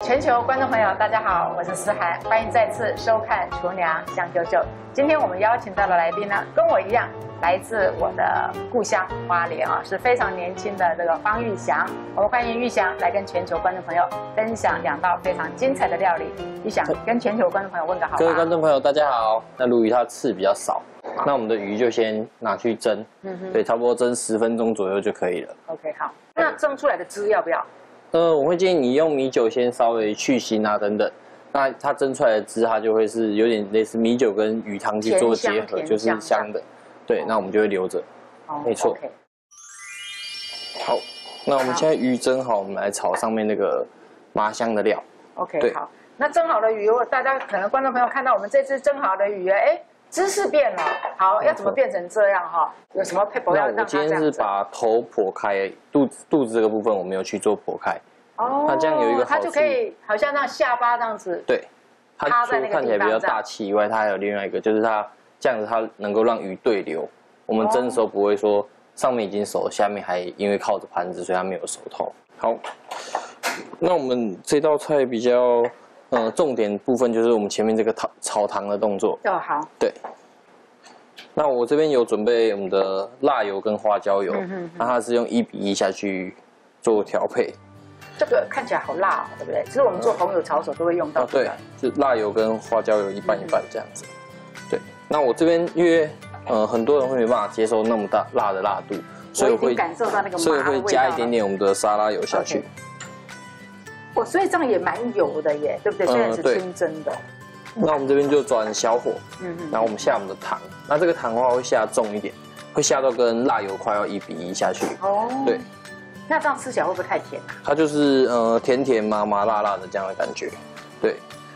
全球观众朋友，大家好，我是思涵，欢迎再次收看《厨娘香啾啾》。今天我们邀请到的来宾呢，跟我一样，来自我的故乡花莲啊，是非常年轻的这个方玉祥。我们欢迎玉祥来跟全球观众朋友分享2道非常精彩的料理。玉祥跟全球观众朋友问个好。 各位观众朋友，大家好。那鲈鱼它刺比较少，那我们的鱼就先拿去蒸，对，差不多蒸10分钟左右就可以了。 OK， 好。那蒸出来的汁要不要？ 我会建议你用米酒先稍微去腥啊等等，那它蒸出来的汁它就会是有点类似米酒跟鱼汤去做结合，就是香的。对，那我们就会留着。没错。好，那我们现在鱼蒸好，我们来炒上面那个麻香的料。 OK， 好。那蒸好的鱼，大家可能观众朋友看到我们这只蒸好的鱼，姿势变了。好，要怎么变成这样哈？有什么配合要让它这样子？ 我今天是把头剖开，肚子这个部分我没有去做剖开。哦，那这样有一个好处， 它就可以好像让下巴这样子。 对，它除了看起来比较大气以外，它还有另外一个，就是它这样子它能够让鱼对流。我们蒸的时候不会说上面已经熟，下面还因为靠着盘子，所以它没有熟透。好，那我们这道菜比较重点部分就是我们前面这个炒糖的动作。哦，好。对。那我这边有准备我们的辣油跟花椒油，那它是用1比1下去做调配。 这个看起来好辣，对不对？其实我们做红油炒手都会用到。 对，就辣油跟花椒油一半一半这样子。对。那我这边因为很多人会没办法接受那么辣的辣度，所以会感受到那个麻的味道，所以会加一点点我们的沙拉油下去。 哦，所以这样也蛮油的耶，对不对？虽然是清蒸的。 那我们这边就转小火，然后我们下我们的糖。那这个糖的话会下重一点，会下到跟辣油快要1比1下去。哦，对。 那这样吃起来会不会太甜啊？ 它就是甜甜麻麻辣辣的这样的感觉，对。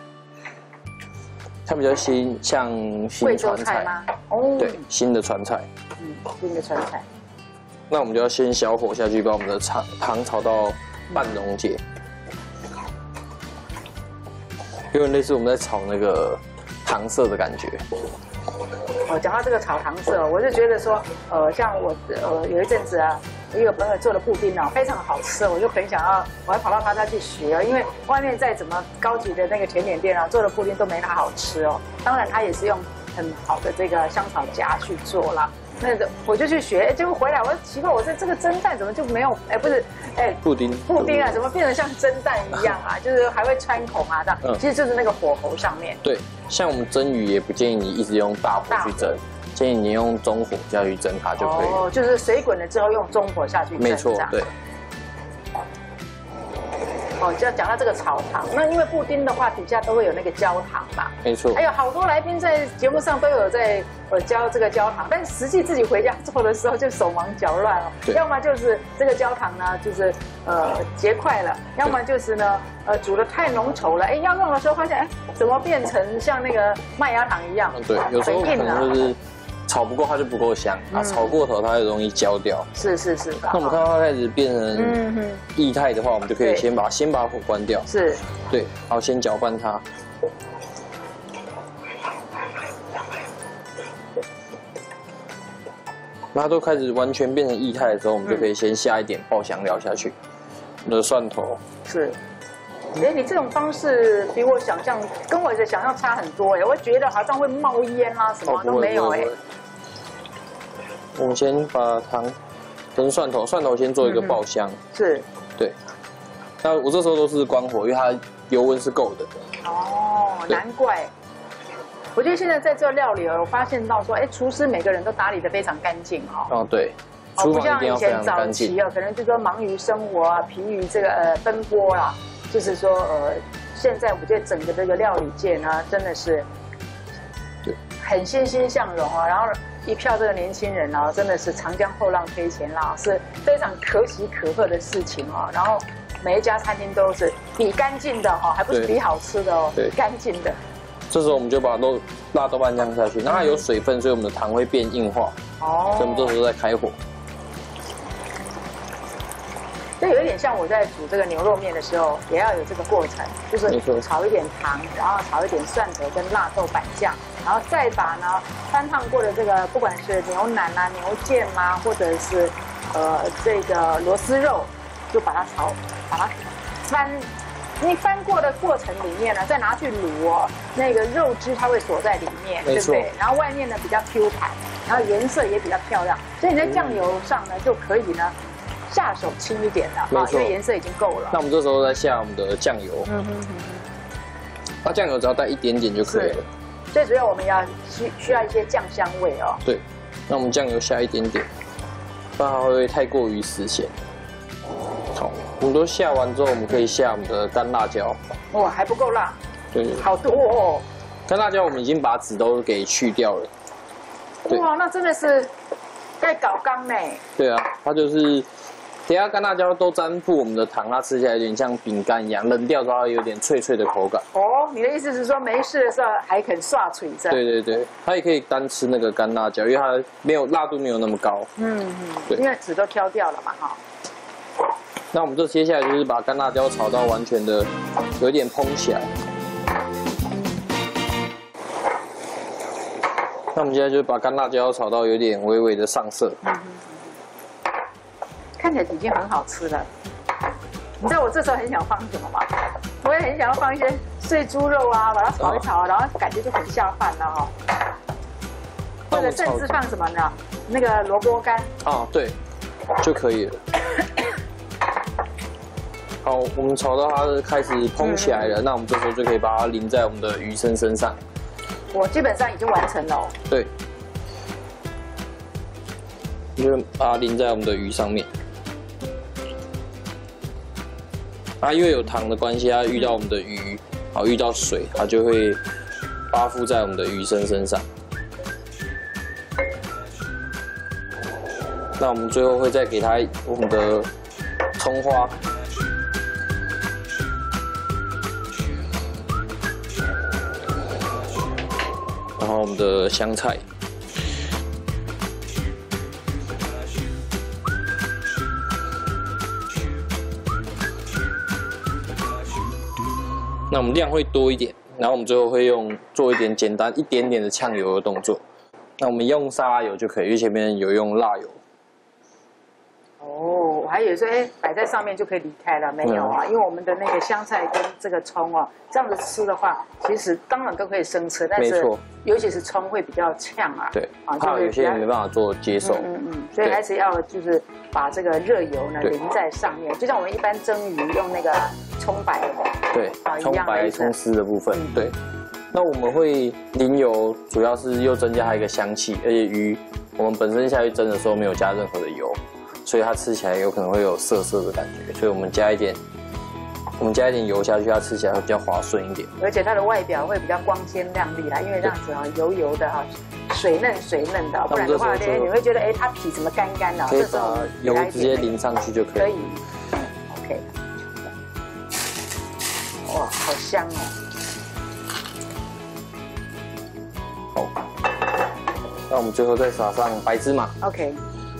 它比较像新川菜吗？哦，对，新的川菜。 新的川菜。 那我们就要先小火下去，把我们的糖炒到半溶解。有点类似我们在炒那个糖色的感觉。 讲到这个炒糖色，我就觉得说，像我有一阵子啊，一个朋友做的布丁啊，非常好吃，我就很想要，我还跑到他家去学，因为外面再怎么高级的那个甜点店啊，做的布丁都没他好吃哦。当然，他也是用很好的这个香草荚去做啦。那个我就去学，结果回来我奇怪，我这个蒸蛋怎么就没有？不是，布丁啊，怎么变得像蒸蛋一样啊？就是还会穿孔啊，这样。其实就是那个火候上面。 对，像我们蒸鱼也不建议你一直用大火去蒸，建议你用中火下去蒸它就可以了。 哦，就是水滚了之后用中火下去蒸。 没错，对。 哦，就要讲到这个炒糖，那因为布丁的话底下都会有那个焦糖嘛， 没错。 还有好多来宾在节目上都有在浇这个焦糖，但实际自己回家做的时候就手忙脚乱哦。要么就是这个焦糖呢，就是结块了，要么就是呢煮得太浓稠了，要弄的时候发现怎么变成像那个麦芽糖一样？ 对，有时候可能就是炒不够它就不够香啊，炒过头它就容易焦掉。 是。 那我们看到它开始变成液态的话，我们就可以先把火关掉。是。对，然后先搅拌它。那它都开始完全变成液态的时候，我们就可以先下一点爆香料下去，我们的蒜头。是。你这种方式比我想象，跟我的想象差很多我觉得好像会冒烟啊，什么都没有我们先把糖跟蒜头先做一个爆香。是。对。那我这时候都是关火，因为它油温是够的。哦，难怪。我觉得现在在做料理我发现到说，厨师每个人都打理得非常干净哦。对。厨房一定要非常干净。不像以前早期可能就说忙于生活啊，疲于这个奔波啦。就是说，现在我觉得整个这个料理界呢，真的是很欣欣向荣啊。然后一票这个年轻人啊，真的是长江后浪推前浪，是非常可喜可贺的事情啊。然后每一家餐厅都是比干净的还不是比好吃的对，干净的。这时候我们就把辣豆瓣酱下去，那它有水分，所以我们的糖会变硬化。所以我们这时候再开火。这有一点像我在煮这个牛肉面的时候，也要有这个过程，就是炒一点糖，然后炒一点蒜头跟辣豆瓣酱，然后再把呢翻烫过的这个不管是牛腩啊、牛腱啊，或者是这个螺丝肉，就把它翻你翻过的过程里面呢，再拿去卤哦，那个肉汁它会锁在里面，对不对？然后外面呢比较 Q 弹，然后颜色也比较漂亮，所以你在酱油上呢就可以呢下手轻一点了，因为颜色已经够了。 那我们这时候再下我们的酱油，那酱油只要带一点点就可以了。 最主要我们要需要一些酱香味哦。 对，那我们酱油下一点点，不然它会太过于死咸。好，我们都下完之后，我们可以下我们的干辣椒。 哇，还不够辣。 对， 好多哦。 干辣椒我们已经把籽都给去掉了。 哇，那真的是该搞缸呢。对啊，它就是，等下干辣椒都沾附我们的糖，它吃起来有点像饼干一样，冷掉之后有点脆脆的口感。 哦，你的意思是说没事的时候还肯刷嘴着？ 对，它也可以单吃那个干辣椒，因为它辣度没有那么高。 对，因为籽都挑掉了嘛，哈。 那我们这接下来就是把干辣椒炒到完全的有点蓬起来。那我们现在就把干辣椒炒到有点微微的上色。 看起来已经很好吃了。你知道我这时候很想放什么吗？我也很想要放一些碎猪肉啊，把它炒一炒，然后感觉就很下饭了哈。或者甚至放什么呢？那个萝卜干。 啊，对，就可以了。好，我们炒到它开始蓬起来了，那我们这时候就可以把它淋在我们的鱼身上。 我基本上已经完成了。 对，就把它淋在我们的鱼上面。因为有糖的关系，它遇到我们的鱼，遇到水，它就会扒附在我们的鱼身上。那我们最后会再给它我们的葱花。然后我们的香菜，那我们量会多一点，然后我们最后会做一点简单一点点的呛油的动作。那我们用沙拉油就可以，因为前面有用辣油。 哦，我还以为说，摆在上面就可以离开了，没有啊，因为我们的那个香菜跟这个葱哦，这样子吃的话，其实当然都可以生吃，但是尤其是葱会比较呛啊。 对，怕有些人没办法做接受。 所以还是要就是把这个热油呢淋在上面，就像我们一般蒸鱼用那个葱白的。 对，葱白、葱丝的部分。对，那我们会淋油，主要是又增加它一个香气，而且鱼我们本身下去蒸的时候没有加任何的油。所以它吃起来有可能会有涩涩的感觉，所以我们加一点油下去，它吃起来会比较滑顺一点。 而且它的外表会比较光鲜亮丽啦，因为这样子啊，油油的哈，水嫩的，不然的话呢，你会觉得它皮怎么干干的。 可以把油直接淋上去就可以。 可以 ，OK。哇，好香哦！ 好，那我们最后再撒上白芝麻。 OK。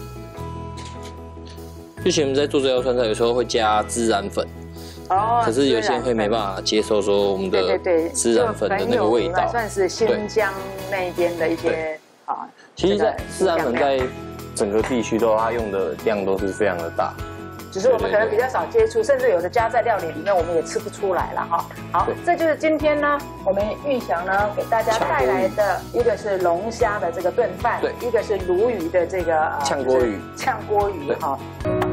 之前我们在做这道川菜，有时候会加孜然粉，可是有些人会没办法接受说我们的孜然粉的那个味道， 算是新疆那边的一些啊。 其实孜然粉在整个地区它用的量都是非常的大， 只是我们可能比较少接触，甚至有的加在料理里面，我们也吃不出来了哈。好，这就是今天呢，我们玉祥呢给大家带来的一个是龙虾的这个炖饭，一个是鲈鱼的这个炝锅鱼哈。